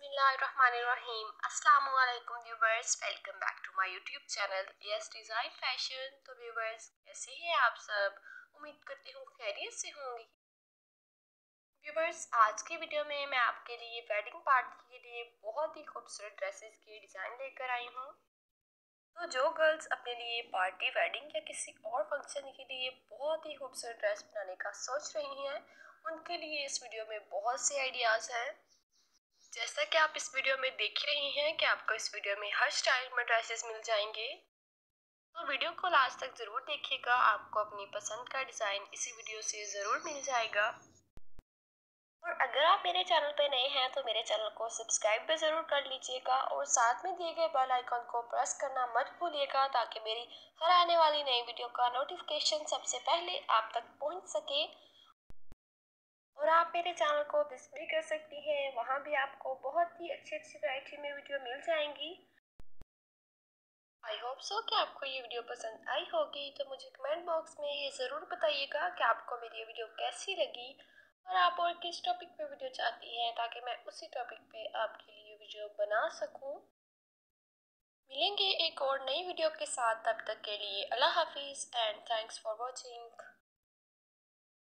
बिस्मिल्लाहिर्रहमानिर्रहीम। अस्सलाम वालेकुम viewers, welcome back to my YouTube channel yes design fashion. तो व्यूवर्स, कैसे हैं आप सब? उम्मीद करती हूँ खैरियत से होंगी। व्यूवर्स, आज की वीडियो में मैं आपके लिए वेडिंग पार्टी के लिए बहुत ही खूबसूरत ड्रेसेस की डिज़ाइन लेकर आई हूँ। तो जो गर्ल्स अपने लिए पार्टी, वेडिंग या किसी और फंक्शन के लिए बहुत ही खूबसूरत ड्रेस बनाने का सोच रही हैं, उनके लिए इस वीडियो में बहुत से आइडियाज़ हैं। जैसा कि आप इस वीडियो में देख ही रही हैं कि आपको इस वीडियो में हर स्टाइल में ड्रेसेस मिल जाएंगे। तो वीडियो को लास्ट तक ज़रूर देखिएगा, आपको अपनी पसंद का डिज़ाइन इसी वीडियो से ज़रूर मिल जाएगा। और अगर आप मेरे चैनल पे नए हैं तो मेरे चैनल को सब्सक्राइब भी ज़रूर कर लीजिएगा और साथ में दिए गए बेल आइकन को प्रेस करना मत भूलिएगा, ताकि मेरी हर आने वाली नई वीडियो का नोटिफिकेशन सबसे पहले आप तक पहुंच सके। और आप मेरे चैनल को विजिट भी कर सकती हैं, वहाँ भी आपको बहुत ही अच्छी अच्छी वैरायटी में वीडियो मिल जाएंगी। आई होप सो कि आपको ये वीडियो पसंद आई होगी। तो मुझे कमेंट बॉक्स में ये ज़रूर बताइएगा कि आपको मेरी ये वीडियो कैसी लगी और आप और किस टॉपिक पे वीडियो चाहती हैं, ताकि मैं उसी टॉपिक पे आपके लिए वीडियो बना सकूं। मिलेंगे एक और नई वीडियो के साथ, तब तक के लिए अल्लाह हाफिज़ एंड थैंक्स फॉर वॉचिंग।